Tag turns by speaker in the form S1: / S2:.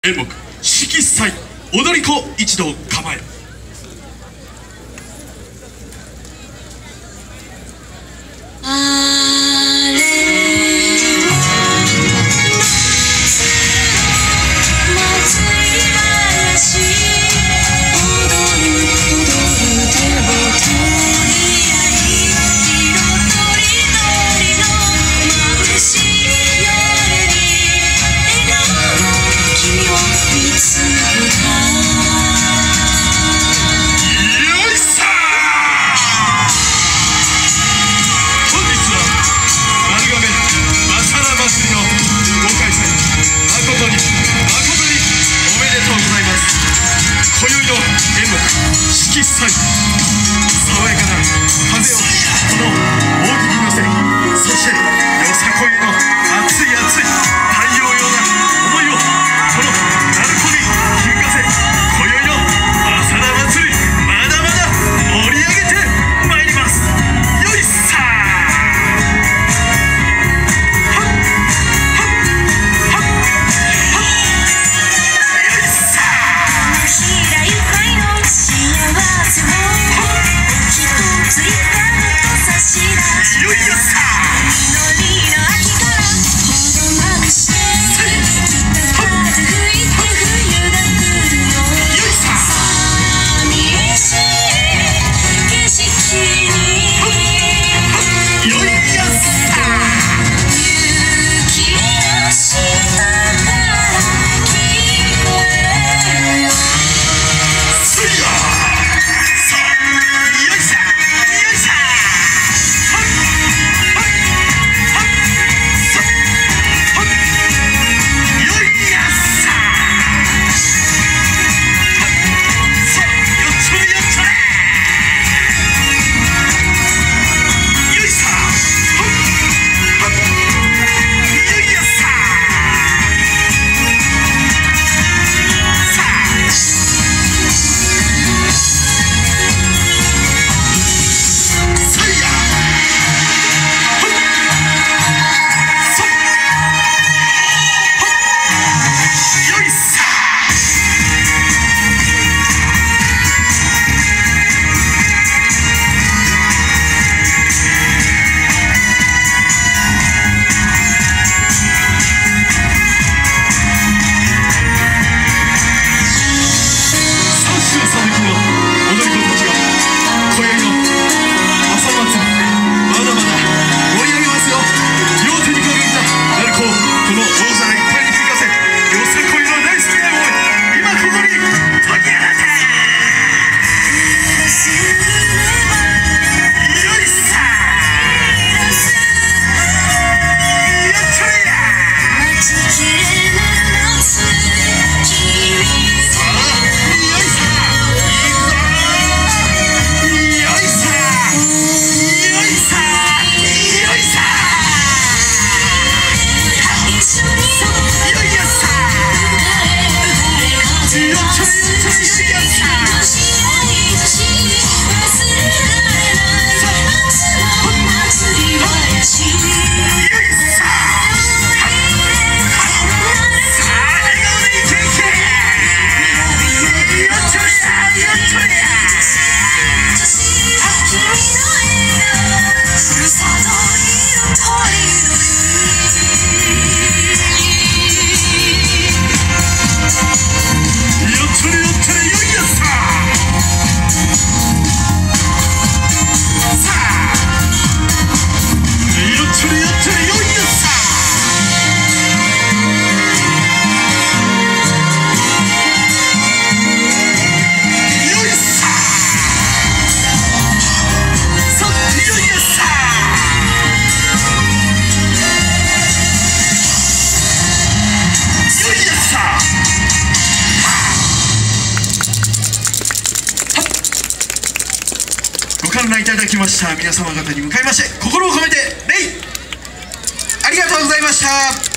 S1: 演目色彩踊り子一同構え。色彩爽やかな風をこの大喜利に乗せ、そしてよさこいの熱い熱い太陽ような思いをこの鳴子に響かせ、今宵のマサラ祭りまだまだ盛り上げてまいります。よいさご観覧いただきました皆様方に向かいまして心を込めて礼、ありがとうございました。